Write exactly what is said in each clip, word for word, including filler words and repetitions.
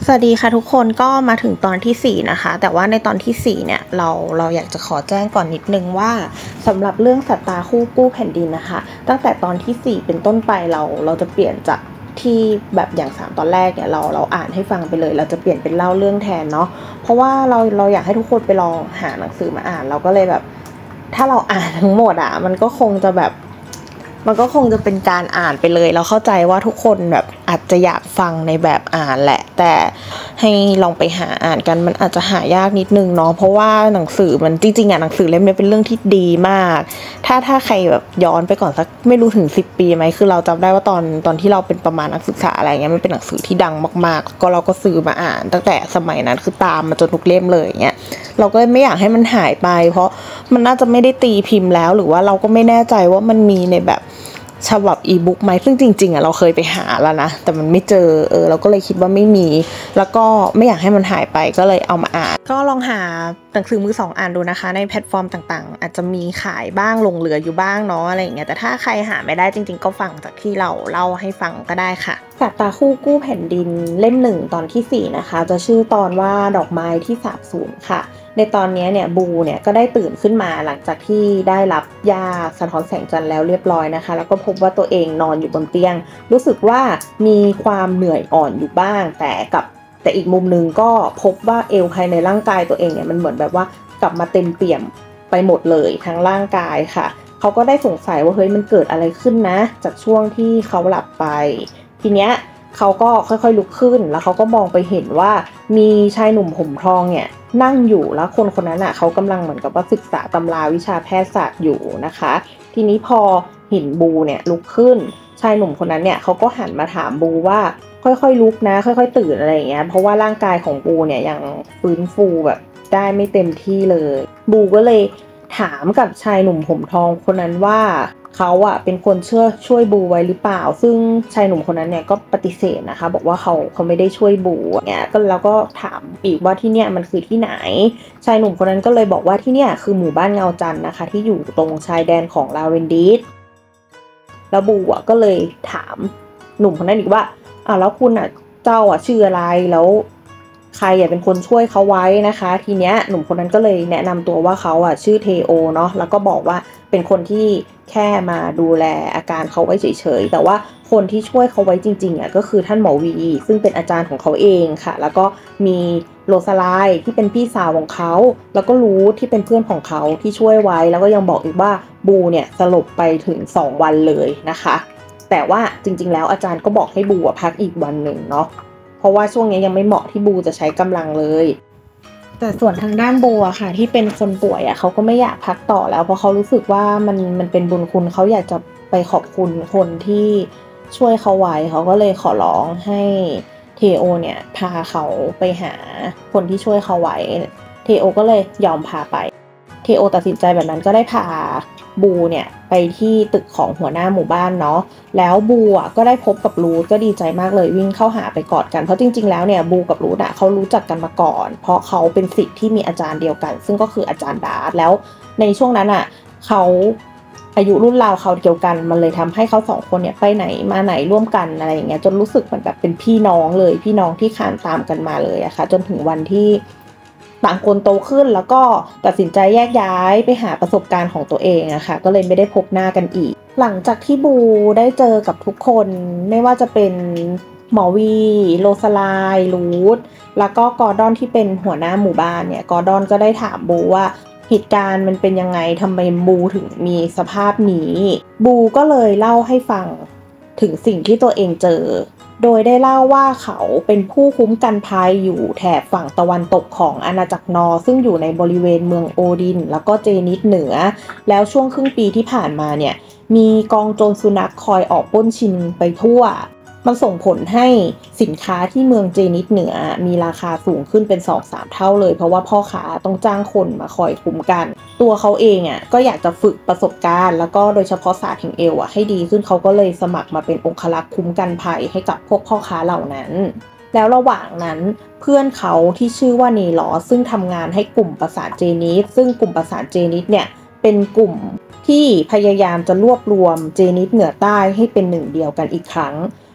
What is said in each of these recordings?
วัสดีค่ะทุกคนก็มาถึงตอนที่สี่นะคะแต่ว่าในตอนที่สี่เนี่ยเราเราอยากจะขอแจ้งก่อนนิดนึงว่าสำหรับเรื่องสัตตาคู่กู้แผ่นดินนะคะตั้งแต่ตอนที่สี่เป็นต้นไปเราเราจะเปลี่ยนจากที่แบบอย่างสามตอนแรกเนี่ยเราเราอ่านให้ฟังไปเลยเราจะเปลี่ยนเป็นเล่าเรื่องแทนเนาะเพราะว่าเราเราอยากให้ทุกคนไปลองหาหนังสือมาอ่านเราก็เลยแบบถ้าเราอ่านทั้งหมดอ่ะมันก็คงจะแบบมันก็คงจะเป็นการอ่านไปเลยเราเข้าใจว่าทุกคนแบบอาจจะอยากฟังในแบบอ่านแหละแต่ให้ลองไปหาอ่านกันมันอาจจะหายากนิดนึงเนาะเพราะว่าหนังสือมันจริงๆอ่ะหนังสือเล่มนี้เป็นเรื่องที่ดีมากถ้าถ้าใครแบบย้อนไปก่อนสักไม่รู้ถึงสิบปีไหมคือเราจำได้ว่าตอนตอนที่เราเป็นประมาณนักศึกษาอะไรเงี้ยมันเป็นหนังสือที่ดังมากๆก็เราก็ซื้อมาอ่านตั้งแต่สมัยนั้นคือตามมาจนทุกเล่มเลยเงี้ยเราก็ไม่อยากให้มันหายไปเพราะมันน่าจะไม่ได้ตีพิมพ์แล้วหรือว่าเราก็ไม่แน่ใจว่ามันมีในแบบฉบับอีบุ๊กไหมซึ่งจริงๆอ่ะเราเคยไปหาแล้วนะแต่มันไม่เจอเออเราก็เลยคิดว่าไม่มีแล้วก็ไม่อยากให้มันหายไปก็เลยเอามาอ่านก็ลองหาหนังสือมือสองอ่านดูนะคะในแพลตฟอร์มต่างๆอาจจะมีขายบ้างหลงเหลืออยู่บ้างเนาะอะไรอย่างเงี้ยแต่ถ้าใครหาไม่ได้จริงๆก็ฟังจากที่เราเล่าให้ฟังก็ได้ค่ะสัตตาคู่กู้แผ่นดินเล่มหนึ่งตอนที่สี่นะคะจะชื่อตอนว่าดอกไม้ที่สาบสูญค่ะในตอนนี้เนี่ยบูเนี่ยก็ได้ตื่นขึ้นมาหลังจากที่ได้รับยาสะท้อนแสงจันทร์แล้วเรียบร้อยนะคะแล้วก็พบว่าตัวเองนอนอยู่บนเตียงรู้สึกว่ามีความเหนื่อยอ่อนอยู่บ้างแต่กับแต่อีกมุมนึงก็พบว่าเอวภายในร่างกายตัวเองเนี่ยมันเหมือนแบบว่ากลับมาเต็มเปี่ยมไปหมดเลยทั้งร่างกายค่ะเขาก็ได้สงสัยว่าเฮ้ยมันเกิดอะไรขึ้นนะจากช่วงที่เขาหลับไปทีเนี้ยเขาก็ค่อยๆลุกขึ้นแล้วเขาก็มองไปเห็นว่ามีชายหนุ่มผมทองเนี่ยนั่งอยู่แล้วคนคนนั้นอ่ะเขากำลังเหมือนกับว่าศึกษาตำราวิชาแพทยศาสตร์อยู่นะคะทีนี้พอเห็นบูเนี่ยลุกขึ้นชายหนุ่มคนนั้นเนี่ยเขาก็หันมาถามบูว่าค่อยๆลุกนะค่อยๆตื่นอะไรอย่างเงี้ยเพราะว่าร่างกายของบูเนี่ยยังฟื้นฟูแบบได้ไม่เต็มที่เลยบูก็เลยถามกับชายหนุ่มผมทองคนนั้นว่าเขาอะเป็นคนเชื่อช่วยบูไว้หรือเปล่าซึ่งชายหนุ่มคนนั้นเนี่ยก็ปฏิเสธนะคะบอกว่าเขาเขาไม่ได้ช่วยบูเนี่ยก็แล้วก็ถามอีกว่าที่เนี่ยมันคือที่ไหนชายหนุ่มคนนั้นก็เลยบอกว่าที่เนี่ยคือหมู่บ้านเงาจันทร์นะคะที่อยู่ตรงชายแดนของลาเวนดิสแล้วบูอะก็เลยถามหนุ่มคนนั้นอีกว่าอ่าแล้วคุณอะเจ้าอะชื่ออะไรแล้วใครอะเป็นคนช่วยเขาไว้นะคะทีเนี้ยหนุ่มคนนั้นก็เลยแนะนำตัวว่าเขาอะชื่อเทโอเนาะแล้วก็บอกว่าเป็นคนที่แค่มาดูแลอาการเขาไว้เฉยๆแต่ว่าคนที่ช่วยเขาไว้จริงๆอ่ะก็คือท่านหมอวีซึ่งเป็นอาจารย์ของเขาเองค่ะแล้วก็มีโรซาไลที่เป็นพี่สาวของเขาแล้วก็รู้ที่เป็นเพื่อนของเขาที่ช่วยไว้แล้วก็ยังบอกอีกว่าบูเนี่ยสลบไปถึงสองวันเลยนะคะแต่ว่าจริงๆแล้วอาจารย์ก็บอกให้บูพักอีกวันหนึ่งเนาะเพราะว่าช่วงนี้ยังไม่เหมาะที่บูจะใช้กำลังเลยแต่ส่วนทางด้านบูอะค่ะที่เป็นคนป่วยอะเขาก็ไม่อยากพักต่อแล้วเพราะเขารู้สึกว่ามันมันเป็นบุญคุณเขาอยากจะไปขอบคุณคนที่ช่วยเขาไว้เขาก็เลยขอร้องให้เทโอเนี่ยพาเขาไปหาคนที่ช่วยเขาไว้เทโอก็เลยยอมพาไปเทโอตัดสินใจแบบนั้นก็ได้พาบูเนี่ยไปที่ตึกของหัวหน้าหมู่บ้านเนาะแล้วบูอ่ะก็ได้พบกับรูทก็ดีใจมากเลยวิ่งเข้าหาไปกอดกันเพราะจริงๆแล้วเนี่ยบูกับรูทอ่ะเขารู้จักกันมาก่อนเพราะเขาเป็นศิษย์ที่มีอาจารย์เดียวกันซึ่งก็คืออาจารย์ดาร์ธแล้วในช่วงนั้นอ่ะเขาอายุรุ่นราวเขาเดียวกันมันเลยทำให้เขาสองคนเนี่ยไปไหนมาไหนร่วมกันอะไรอย่างเงี้ยจนรู้สึกเหมือนแบบเป็นพี่น้องเลยพี่น้องที่คานตามกันมาเลยอะค่ะจนถึงวันที่ต่างคนโตขึ้นแล้วก็ตัดสินใจแยกย้ายไปหาประสบการณ์ของตัวเองอะค่ะก็เลยไม่ได้พบหน้ากันอีกหลังจากที่บูได้เจอกับทุกคนไม่ว่าจะเป็นหมอวีโรซาไลรูทแล้วก็กอร์ดอนที่เป็นหัวหน้าหมู่บ้านเนี่ยกอร์ดอนก็ได้ถามบูว่าเหตุการณ์มันเป็นยังไงทำไมบูถึงมีสภาพนี้บูก็เลยเล่าให้ฟังถึงสิ่งที่ตัวเองเจอโดยได้เล่าว่าเขาเป็นผู้คุ้มกันภัยอยู่แถบฝั่งตะวันตกของอาณาจักรนอร์ซึ่งอยู่ในบริเวณเมืองโอดินแล้วก็เจนิสเหนือแล้วช่วงครึ่งปีที่ผ่านมาเนี่ยมีกองโจรสุนัขคอยออกปล้นชิงไปทั่วมันส่งผลให้สินค้าที่เมืองเจนิสเหนือมีราคาสูงขึ้นเป็น สองถึงสาม เท่าเลยเพราะว่าพ่อค้าต้องจ้างคนมาคอยคุ้มกันตัวเขาเองอ่ะก็อยากจะฝึกประสบการณ์แล้วก็โดยเฉพาะศาสตร์แห่งเอวอ่ะให้ดีขึ้นเขาก็เลยสมัครมาเป็นองครักษ์คุ้มกันภัยให้กับพวกพ่อค้าเหล่านั้นแล้วระหว่างนั้นเพื่อนเขาที่ชื่อว่าเนลอซึ่งทำงานให้กลุ่มประสาทเจนิสซึ่งกลุ่มประสาทเจนิสเนี่ยเป็นกลุ่มที่พยายามจะรวบรวมเจนิสเหนือใต้ให้เป็นหนึ่งเดียวกันอีกครั้ง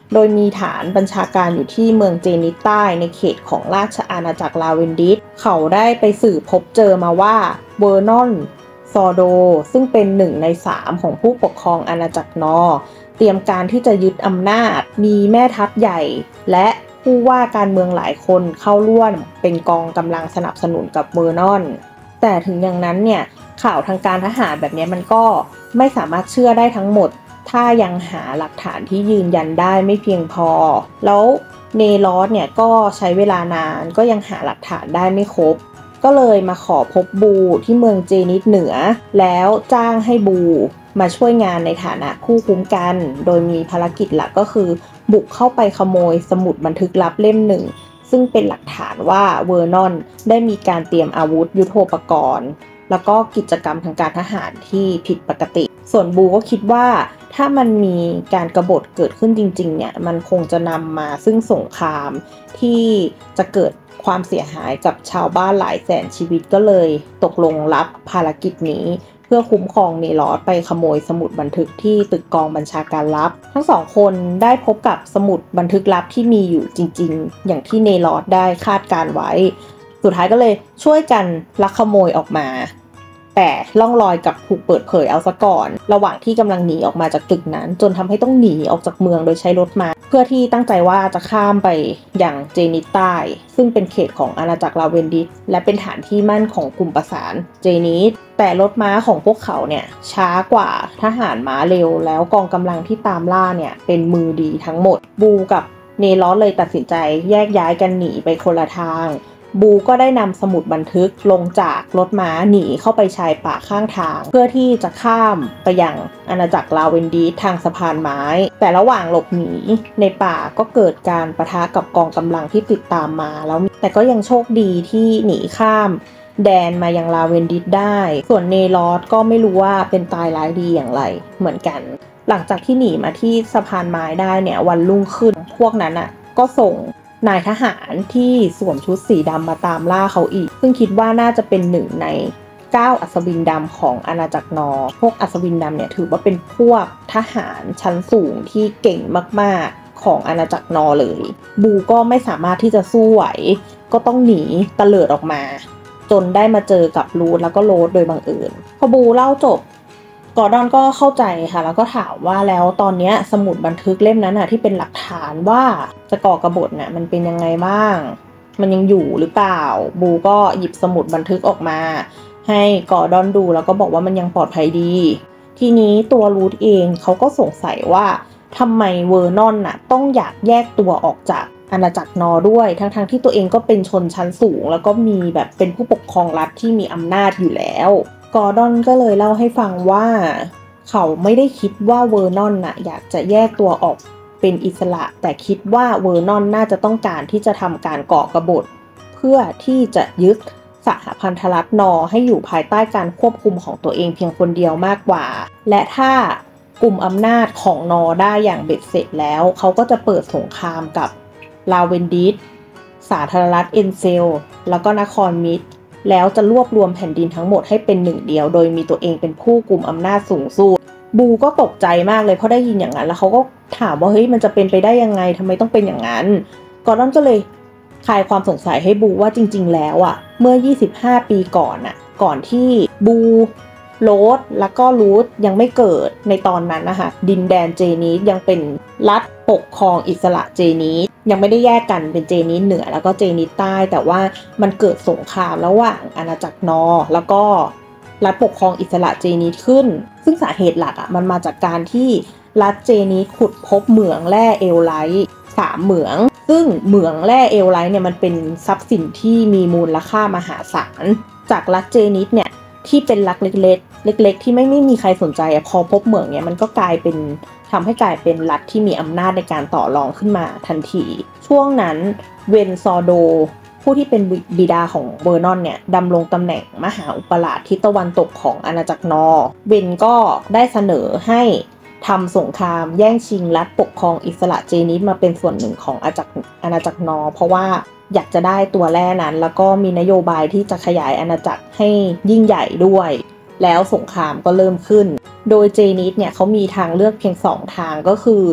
โดยมีฐานบัญชาการอยู่ที่เมืองเจนิสใต้ในเขตของราชอาณาจักรลาเวนดิสเขาได้ไปสืบพบเจอมาว่าเวอร์นอนซอโดซึ่งเป็นหนึ่งในสามของผู้ปกครองอาณาจักรนอร์เตรียมการที่จะยึดอำนาจมีแม่ทัพใหญ่และผู้ว่าการเมืองหลายคนเข้าร่วมเป็นกองกำลังสนับสนุนกับเวอร์นอนแต่ถึงอย่างนั้นเนี่ยข่าวทางการทหารแบบนี้มันก็ไม่สามารถเชื่อได้ทั้งหมดถ้ายังหาหลักฐานที่ยืนยันได้ไม่เพียงพอแล้วเนลอสเนี่ยก็ใช้เวลานานก็ยังหาหลักฐานได้ไม่ครบก็เลยมาขอพบบูที่เมืองเจนิสเหนือแล้วจ้างให้บูมาช่วยงานในฐานะคู่คุ้มกันโดยมีภารกิจหลักก็คือบุกเข้าไปขโมยสมุดบันทึกลับเล่มหนึ่งซึ่งเป็นหลักฐานว่าเวอร์นอนได้มีการเตรียมอาวุธยุทโธปกรณ์แล้วก็กิจกรรมทางการทหารที่ผิดปกติส่วนบูก็คิดว่าถ้ามันมีการกบฏเกิดขึ้นจริงๆเนี่ยมันคงจะนำมาซึ่งสงครามที่จะเกิดความเสียหายกับชาวบ้านหลายแสนชีวิตก็เลยตกลงรับภารกิจนี้เพื่อคุ้มครองเนลอสไปขโมยสมุดบันทึกที่ตึกกองบัญชาการลับทั้งสองคนได้พบกับสมุดบันทึกลับที่มีอยู่จริงๆอย่างที่เนลอสได้คาดการไว้สุดท้ายก็เลยช่วยกันลักขโมยออกมาแต่ล่องรอยกับถูกเปิดเผยเอาซะก่อนระหว่างที่กำลังหนีออกมาจากตึกนั้นจนทำให้ต้องหนีออกจากเมืองโดยใช้รถม้าเพื่อที่ตั้งใจว่าจะข้ามไปอย่างเจนิสใต้ซึ่งเป็นเขตของอาณาจักรลาเวนดิสและเป็นฐานที่มั่นของกลุ่มประสานเจนิสแต่รถม้าของพวกเขาเนี่ยช้ากว่าทหารม้าเร็วแล้วกองกำลังที่ตามล่าเนี่ยเป็นมือดีทั้งหมดบูกับเนลอสเลยตัดสินใจแยกย้ายกันหนีไปคนละทางบูก็ได้นำสมุดบันทึกลงจากรถม้าหนีเข้าไปชายป่าข้างทางเพื่อที่จะข้ามไปยังอาณาจักรลาเวนดิสทางสะพานไม้แต่ระหว่างหลบหนีในป่าก็เกิดการปะทะกับกองกำลังที่ติดตามมาแล้วแต่ก็ยังโชคดีที่หนีข้ามแดนมายังลาเวนดิสได้ส่วนเนลอสก็ไม่รู้ว่าเป็นตายร้ายดีอย่างไรเหมือนกันหลังจากที่หนีมาที่สะพานไม้ได้เนี่ยวันรุ่งขึ้นพวกนั้นอ่ะก็ส่งนายทหารที่สวมชุดสีดำมาตามล่าเขาอีกซึ่งคิดว่าน่าจะเป็นหนึ่งในเก้าอัศวินดำของอาณาจักรนอร์พวกอัศวินดำเนี่ยถือว่าเป็นพวกทหารชั้นสูงที่เก่งมากๆของอาณาจักรนอร์เลยบูก็ไม่สามารถที่จะสู้ไหวก็ต้องหนีตะเลิดออกมาจนได้มาเจอกับรูทแล้วก็โรสโดยบังเอิญพอบูเล่าจบกอร์ดอนก็เข้าใจค่ะแล้วก็ถามว่าแล้วตอนนี้สมุดบันทึกเล่มนั้นน่ะที่เป็นหลักฐานว่าจะก่อกบฏน่ะมันเป็นยังไงบ้างมันยังอยู่หรือเปล่าบูก็หยิบสมุดบันทึกออกมาให้กอร์ดอนดูแล้วก็บอกว่ามันยังปลอดภัยดีทีนี้ตัวรูทเองเขาก็สงสัยว่าทำไมเวอร์นอนน่ะต้องอยากแยกตัวออกจากอาณาจักรนอร์ด้วยทั้งๆที่ตัวเองก็เป็นชนชั้นสูงแล้วก็มีแบบเป็นผู้ปกครองรัฐที่มีอำนาจอยู่แล้วกอร์ดอนก็เลยเล่าให้ฟังว่าเขาไม่ได้คิดว่าเวอร์นอนน่ะอยากจะแยกตัวออกเป็นอิสระแต่คิดว่าเวอร์นอนน่าจะต้องการที่จะทำการก่อกบฏเพื่อที่จะยึดสหพันธรัฐนอร์ให้อยู่ภายใต้การควบคุมของตัวเองเพียงคนเดียวมากกว่าและถ้ากลุ่มอำนาจของนอร์ได้อย่างเบ็ดเสร็จแล้วเขาก็จะเปิดสงครามกับลาเวนดิสสาธารณรัฐเอ็นเซลแล้วก็นครมิดแล้วจะรวบรวมแผ่นดินทั้งหมดให้เป็นหนึ่งเดียวโดยมีตัวเองเป็นผู้กุมอำนาจสูงสุดบูก็ตกใจมากเลยเพราะได้ยินอย่างนั้นแล้วเขาก็ถามว่าเฮ้ยมันจะเป็นไปได้ยังไงทำไมต้องเป็นอย่างนั้นกอร์ดอนก็เลยคลายความสงสัยให้บูว่าจริงๆแล้วอ่ะเมื่อยี่สิบห้าปีก่อนอ่ะก่อนที่บูโรสแล้วก็รูทยังไม่เกิดในตอนนั้นนะคะดินแดนเจนีสยังเป็นรัฐปกครองอิสระเจนีสยังไม่ได้แยกกันเป็นเจนิสเหนือแล้วก็เจนิสใต้แต่ว่ามันเกิดสงครามระหว่างอาณาจักรนอร์แล้วก็รัฐปกครองอิสระเจนิสขึ้นซึ่งสาเหตุหลักอ่ะมันมาจากการที่รัฐเจนิสขุดพบเหมืองแร่เอลไลท์สามเหมืองซึ่งเหมืองแร่เอลไลท์เนี่ยมันเป็นทรัพย์สินที่มีมูลค่ามหาศาลจากรัฐเจนิสเนี่ยที่เป็นรัฐเล็กๆเล็กๆที่ไม่ไม่มีใครสนใจอ่ะพอพบเหมืองเนี่ยมันก็กลายเป็นทำให้กลายเป็นรัฐที่มีอำนาจในการต่อรองขึ้นมาทันทีช่วงนั้นเวนซอโดผู้ที่เป็นบิดาของเวอร์นอนเนี่ยดำรงตำแหน่งมหาอุปราชทิศตะวันตกของอาณาจักรนอร์เวนก็ได้เสนอให้ทำสงครามแย่งชิงรัฐปกครองอิสระเจนิสมาเป็นส่วนหนึ่งของอาณาจักรอาณาจักรนอร์เพราะว่าอยากจะได้ตัวแร่นั้นแล้วก็มีนโยบายที่จะขยายอาณาจักรให้ยิ่งใหญ่ด้วยแล้วสงครามก็เริ่มขึ้นโดยเจนิสเนี่ยเขามีทางเลือกเพียงสองทางก็คือ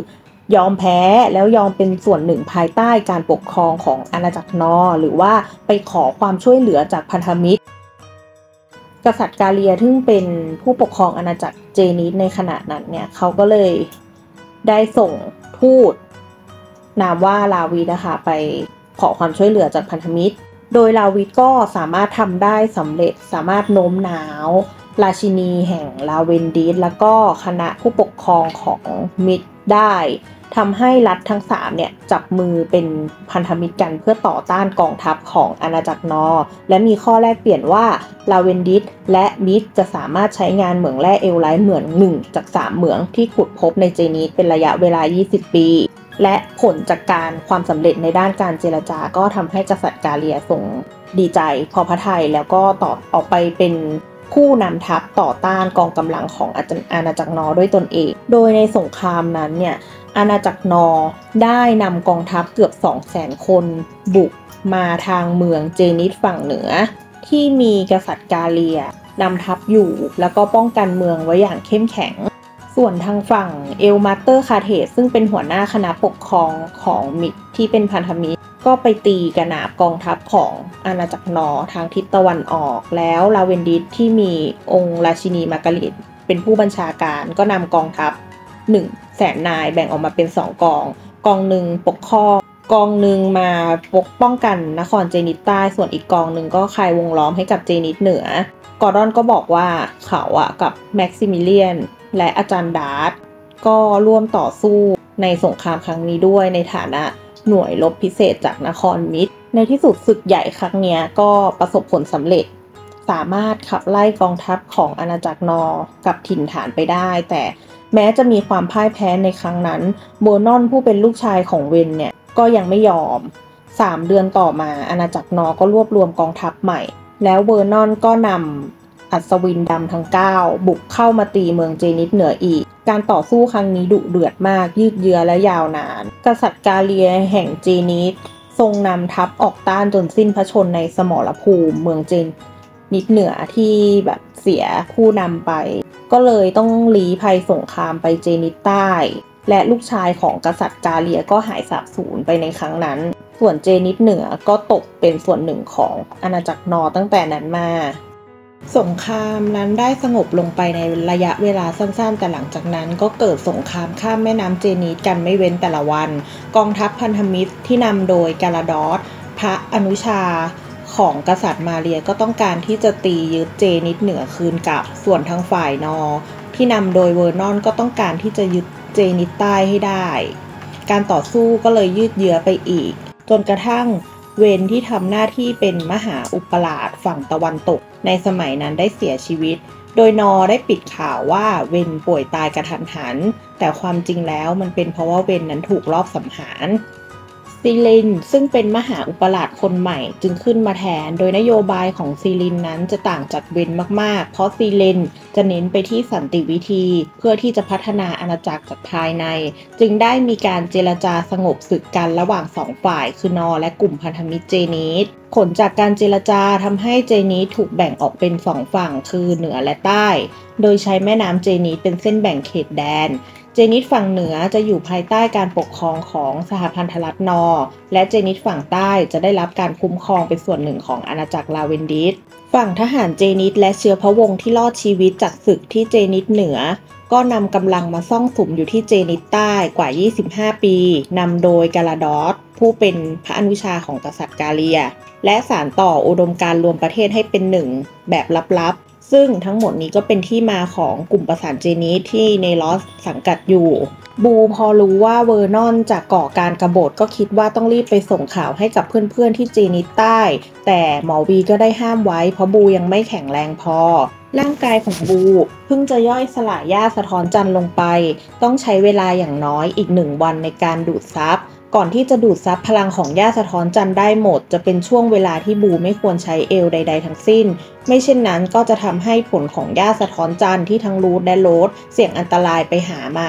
ยอมแพ้แล้วยอมเป็นส่วนหนึ่งภายใต้การปกครองของอาณาจักรนอร์หรือว่าไปขอความช่วยเหลือจากพันธมิตรกษัตริย์กาเลียซึ่งเป็นผู้ปกครองอาณาจักรเจนิสในขณะนั้นเนี่ยเขาก็เลยได้ส่งทูตนามว่าลาวิดนะคะไปขอความช่วยเหลือจากพันธมิตรโดยลาวิดก็สามารถทำได้สำเร็จสามารถโน้มน้าวราชินีแห่งลาเวนดิสแล้วก็คณะผู้ปกครองของมิตรได้ทำให้รัฐทั้งสามเนี่ยจับมือเป็นพันธมิตรกันเพื่อต่อต้านกองทัพของอาณาจักรนอร์และมีข้อแลกเปลี่ยนว่าลาเวนดิสและมิตรจะสามารถใช้งานเหมืองแร่เอลไลท์เหมืองหนึ่งจากสามเหมืองที่ขุดพบในเจนิสเป็นระยะเวลายี่สิบปีและผลจากการความสำเร็จในด้านการเจรจาก็ทำให้กษัตริย์กาเลียทรงดีใจพอพระทัยแล้วก็ต่อออกไปเป็นผู้นำทัพต่อต้านกองกำลังของอาณาจักรนอร์ด้วยตนเองโดยในสงครามนั้นเนี่ยอาณาจักรนอร์ได้นำกองทัพเกือบ สองแสน คนบุกมาทางเมืองเจนิสฝั่งเหนือที่มีกษัตริย์กาเลียนำทัพอยู่แล้วก็ป้องกันเมืองไว้อย่างเข้มแข็งส่วนทางฝั่งเอลมาเตอร์คาเทสซึ่งเป็นหัวหน้าคณะปกครองของมิตรที่เป็นพันธมิตรก็ไปตีกระหนาบกองทัพของอาณาจักรนอร์ทางทิศตะวันออกแล้วลาเวนดิสที่มีองค์ราชินีมาการิตเป็นผู้บัญชาการก็นำกองทัพหนึ่งแสนนายแบ่งออกมาเป็นสองกองกองหนึ่งปกครองกองหนึ่งมาปกป้องกันนครเจนิสใต้ส่วนอีกกองหนึ่งก็คายวงล้อมให้กับเจนิสเหนือกอร์ดอนก็บอกว่าเขาอะกับแม็กซิมิเลียนและอาจารย์ดาร์ตก็ร่วมต่อสู้ในสงครามครั้งนี้ด้วยในฐานะหน่วยรบพิเศษจากนครมิตรในที่สุดศึกใหญ่ครั้งนี้ก็ประสบผลสำเร็จสามารถขับไล่กองทัพของอาณาจักรนอร์กับถิ่นฐานไปได้แต่แม้จะมีความพ่ายแพ้ในครั้งนั้นโบนอนผู้เป็นลูกชายของเวนเนี่ยก็ยังไม่ยอมสามเดือนต่อมาอาณาจักรนอร์ก็รวบรวมกองทัพใหม่แล้วเวอร์นอนก็นำอัศวินดำทั้งเก้าบุกเข้ามาตีเมืองเจนิสเหนืออีกการต่อสู้ครั้งนี้ดุเดือดมากยืดเยื้อและยาวนานกษัตริย์กาเลียแห่งเจนิสทรงนำทัพออกต้านจนสิ้นพระชนม์ในสมรภูมิเมืองเจนิสเหนือที่แบบเสียผู้นำไปก็เลยต้องลี้ภัยสงครามไปเจนิสใต้และลูกชายของกษัตริย์กาเลียก็หายสาบสูญไปในครั้งนั้นส่วนเจนิสเหนือก็ตกเป็นส่วนหนึ่งของอาณาจักรนอร์ตั้งแต่นั้นมาสงครามนั้นได้สงบลงไปในระยะเวลาสั้นๆแต่หลังจากนั้นก็เกิดสงครามข้ามแม่น้ำเจนิสกันไม่เว้นแต่ละวันกองทัพพันธมิตรที่นำโดยกาลาดอสพระอนุชาของกษัตริย์มาเรียก็ต้องการที่จะตียึดเจนิสเหนือคืนกลับส่วนทางฝ่ายนอร์ที่นำโดยเวอร์นอนก็ต้องการที่จะยึดเจนิสใต้ให้ได้การต่อสู้ก็เลยยืดเยื้อไปอีกจนกระทั่งเวนที่ทำหน้าที่เป็นมหาอุปราชฝั่งตะวันตกในสมัยนั้นได้เสียชีวิตโดยนอได้ปิดข่าวว่าเวนป่วยตายกระทันหันแต่ความจริงแล้วมันเป็นเพราะว่าเวนนั้นถูกลอบสังหารซีลินซึ่งเป็นมหาอุปราชคนใหม่จึงขึ้นมาแทนโดยนโยบายของซีลินนั้นจะต่างจากเวนมากๆเพราะซีลินจะเน้นไปที่สันติวิธีเพื่อที่จะพัฒนาอาณาจักรจากภายในจึงได้มีการเจรจาสงบศึกกันระหว่างสองฝ่ายคือนอร์และกลุ่มพันธมิตรเจนิสผลจากการเจรจาทำให้เจนิสถูกแบ่งออกเป็นสองฝั่งคือเหนือและใต้โดยใช้แม่น้ำเจนิสเป็นเส้นแบ่งเขตแดนเจนิสฝั่งเหนือจะอยู่ภายใต้การปกครองของสหพันธรัฐนอร์และเจนิสฝั่งใต้จะได้รับการคุ้มครองเป็นส่วนหนึ่งของอาณาจักรลาเวนดิสฝั่งทหารเจนิสและเชื้อพระวงศ์ที่รอดชีวิตจากศึกที่เจนิสเหนือก็นำกำลังมาซ่องสุมอยู่ที่เจนิสใต้กว่ายี่สิบห้าปีนำโดยกาลาดอสผู้เป็นพระอนุชาของกษัตริย์กาเลียและสานต่ออุดมการณ์รวมประเทศให้เป็นหนึ่งแบบลับๆซึ่งทั้งหมดนี้ก็เป็นที่มาของกลุ่มประสานเจนิสที่เนลอสสังกัดอยู่บูพอรู้ว่าเวอร์นอนจะก่อการกบฏก็คิดว่าต้องรีบไปส่งข่าวให้กับเพื่อนๆที่เจนิสใต้แต่หมอวีก็ได้ห้ามไว้เพราะบูยังไม่แข็งแรงพอร่างกายของบูเพิ่งจะย่อยสลายหญ้าสะท้อนจันทร์ลงไปต้องใช้เวลาอย่างน้อยอีกหนึ่งวันในการดูดซับก่อนที่จะดูดซับพลังของหญ้าสะท้อนจันทร์ได้หมดจะเป็นช่วงเวลาที่บูไม่ควรใช้เอลใดๆทั้งสิ้นไม่เช่นนั้นก็จะทำให้ผลของหญ้าสะท้อนจันทร์ที่ทั้งรูทและโรสเสี่ยงอันตรายไปหามา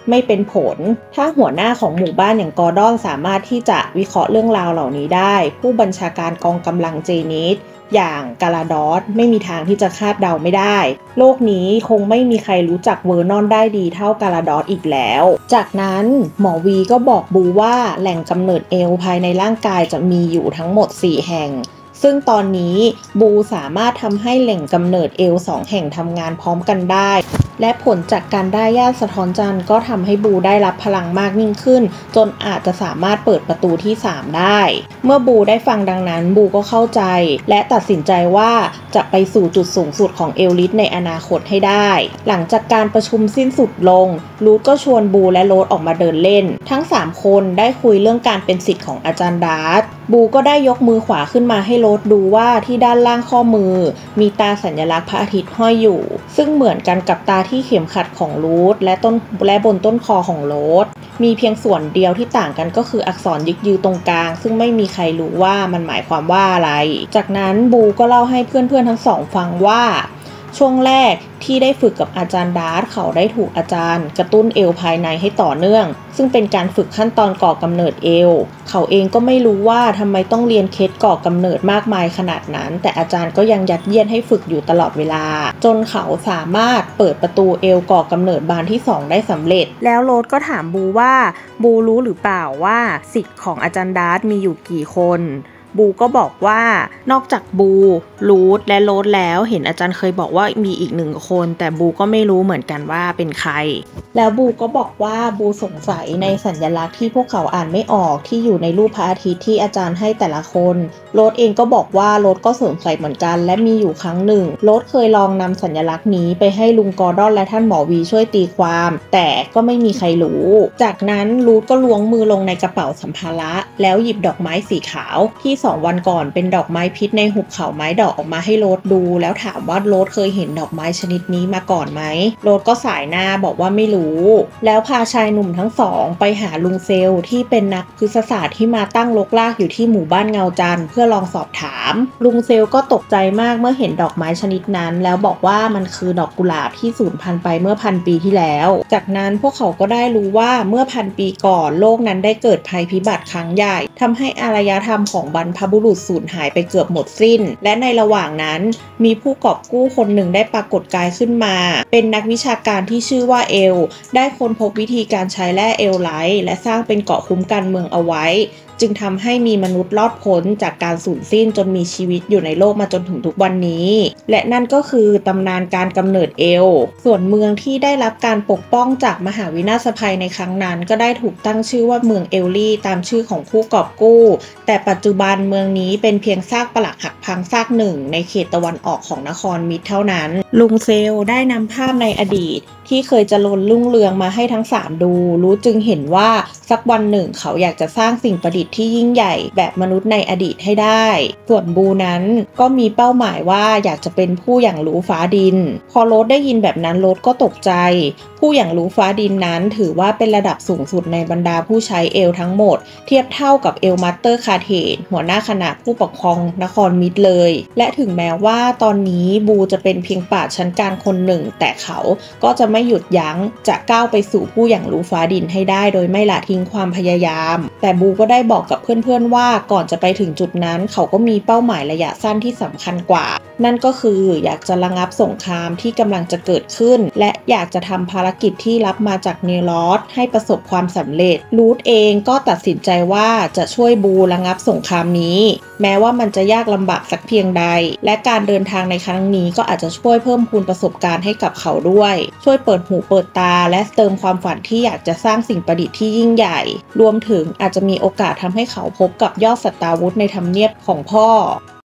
ไม่เป็นผลถ้าหัวหน้าของหมู่บ้านอย่างกอร์ดอนสามารถที่จะวิเคราะห์เรื่องราวเหล่านี้ได้ผู้บัญชาการกองกำลังเจนิสอย่างกาลาดอสไม่มีทางที่จะคาดเดาไม่ได้โลกนี้คงไม่มีใครรู้จักเวอร์นอนได้ดีเท่ากาลาดอสอีกแล้วจากนั้นหมอวีก็บอกบูว่าแหล่งกำเนิดเอลภายในร่างกายจะมีอยู่ทั้งหมดสี่แห่งซึ่งตอนนี้บูสามารถทำให้แหล่งกำเนิดเอลสองแห่งทำงานพร้อมกันได้และผลจากการได้ญาติสะท้อนจันทร์ก็ทำให้บูได้รับพลังมากยิ่งขึ้นจนอาจจะสามารถเปิดประตูที่สามได้เมื่อบูได้ฟังดังนั้นบูก็เข้าใจและตัดสินใจว่าจะไปสู่จุดสูงสุดของเอลลิสในอนาคตให้ได้หลังจากการประชุมสิ้นสุดลงรูทก็ชวนบูและโรสออกมาเดินเล่นทั้งสามคนได้คุยเรื่องการเป็นศิษย์ของอาจารย์ดาร์ธบูก็ได้ยกมือขวาขึ้นมาให้โรสดูว่าที่ด้านล่างข้อมือมีตาสัญลักษณ์พระอาทิตย์ห้อยอยู่ซึ่งเหมือนกันกับตาที่เข็มขัดของรูทและต้นและบนต้นคอของโรสมีเพียงส่วนเดียวที่ต่างกันก็คืออักษรยึกยือตรงกลางซึ่งไม่มีใครรู้ว่ามันหมายความว่าอะไรจากนั้นบูก็เล่าให้เพื่อนๆทั้งสองฟังว่าช่วงแรกที่ได้ฝึกกับอาจารย์ดาร์ธเขาได้ถูกอาจารย์กระตุ้นเอวภายในให้ต่อเนื่องซึ่งเป็นการฝึกขั้นตอนก่อกำเนิดเอวเขาเองก็ไม่รู้ว่าทำไมต้องเรียนเคล็ดก่อกำเนิดมากมายขนาดนั้นแต่อาจารย์ก็ยังยัดเยียดให้ฝึกอยู่ตลอดเวลาจนเขาสามารถเปิดประตูเอวก่อกำเนิดบานที่สองได้สำเร็จแล้วโรสก็ถามบูว่าบูรู้หรือเปล่าว่าศิษย์ของอาจารย์ดาร์ธมีอยู่กี่คนบูก็บอกว่านอกจากบูรูทและโรสแล้วเห็นอาจารย์เคยบอกว่ามีอีกหนึ่งคนแต่บูก็ไม่รู้เหมือนกันว่าเป็นใครแล้วบูก็บอกว่าบูสงสัยในสัญลักษณ์ที่พวกเขาอ่านไม่ออกที่อยู่ในรูปพระอาทิตย์ที่อาจารย์ให้แต่ละคนโรสเองก็บอกว่าโรสก็สงสัยเหมือนกันและมีอยู่ครั้งหนึ่งโรสเคยลองนำสัญลักษณ์นี้ไปให้ลุงกอร์ดอนและท่านหมอวีช่วยตีความแต่ก็ไม่มีใครรู้จากนั้นรูทก็ล้วงมือลงในกระเป๋าสัมภาระแล้วหยิบดอกไม้สีขาวที่สองวันก่อนเป็นดอกไม้พิษในหุบเขาไม้ดอกออกมาให้โรสดูแล้วถามว่าโรสเคยเห็นดอกไม้ชนิดนี้มาก่อนไหมโรสก็สายหน้าบอกว่าไม่รู้แล้วพาชายหนุ่มทั้งสองไปหาลุงเซลที่เป็นนักพฤกษศาสตร์ที่มาตั้งรกรากอยู่ที่หมู่บ้านเงาจันทร์เพื่อลองสอบถามลุงเซลก็ตกใจมากเมื่อเห็นดอกไม้ชนิดนั้นแล้วบอกว่ามันคือดอกกุหลาบที่สูญพันธุ์ไปเมื่อพันปีที่แล้วจากนั้นพวกเขาก็ได้รู้ว่าเมื่อพันปีก่อนโลกนั้นได้เกิดภัยพิบัติครั้งใหญ่ทำให้อารยธรรมของบรรพบุรุษสูญหายไปเกือบหมดสิ้นและในระหว่างนั้นมีผู้กอบกู้คนหนึ่งได้ปรากฏกายขึ้นมาเป็นนักวิชาการที่ชื่อว่าเอลได้ค้นพบวิธีการใช้แร่เอลไลท์และสร้างเป็นเกราะคุ้มกันเมืองเอาไว้จึงทำให้มีมนุษย์รอดพ้นจากการสูญสิ้นจนมีชีวิตอยู่ในโลกมาจนถึงทุกวันนี้และนั่นก็คือตำนานการกำเนิดเอลส่วนเมืองที่ได้รับการปกป้องจากมหาวินาศภัยในครั้งนั้นก็ได้ถูกตั้งชื่อว่าเมืองเอลลี่ตามชื่อของผู้กอบกู้แต่ปัจจุบันเมืองนี้เป็นเพียงซากปรักหักพังซากหนึ่งในเขตตะวันออกของนครมิดเท่านั้นลุงเซลได้นำภาพในอดีตที่เคยเจริญรุ่งเรืองมาให้ทั้งสามดูรู้จึงเห็นว่าสักวันหนึ่งเขาอยากจะสร้างสิ่งประดิษฐ์ที่ยิ่งใหญ่แบบมนุษย์ในอดีตให้ได้ส่วนบูนั้นก็มีเป้าหมายว่าอยากจะเป็นผู้อย่างรู้ฟ้าดินพอโรสได้ยินแบบนั้นโรสก็ตกใจผู้อย่างรู้ฟ้าดินนั้นถือว่าเป็นระดับสูงสุดในบรรดาผู้ใช้เอลทั้งหมดเทียบเท่ากับเอลมาสเตอร์คาเทนหัวหน้าคณะผู้ปกครองนครมิดเลยและถึงแม้ว่าตอนนี้บูจะเป็นเพียงปราชญ์ชั้นกลางคนหนึ่งแต่เขาก็จะไม่หยุดยั้งจะก้าวไปสู่ผู้อย่างรู้ฟ้าดินให้ได้โดยไม่ละทิ้งความพยายามแต่บูก็ได้บอกกับเพื่อนๆว่าก่อนจะไปถึงจุดนั้นเขาก็มีเป้าหมายระยะสั้นที่สำคัญกว่านั่นก็คืออยากจะระงับสงครามที่กำลังจะเกิดขึ้นและอยากจะทำภารกิจที่รับมาจากเนลอสให้ประสบความสำเร็จรูทเองก็ตัดสินใจว่าจะช่วยบูระงับสงครามนี้แม้ว่ามันจะยากลำบากสักเพียงใดและการเดินทางในครั้งนี้ก็อาจจะช่วยเพิ่มพูนประสบการณ์ให้กับเขาด้วยช่วยเปิดหูเปิดตาและเติมความฝันที่อยากจะสร้างสิ่งประดิษฐ์ที่ยิ่งใหญ่รวมถึงอาจจะมีโอกาสทำให้เขาพบกับยอดสัตราวุธในทำเนียบของพ่อ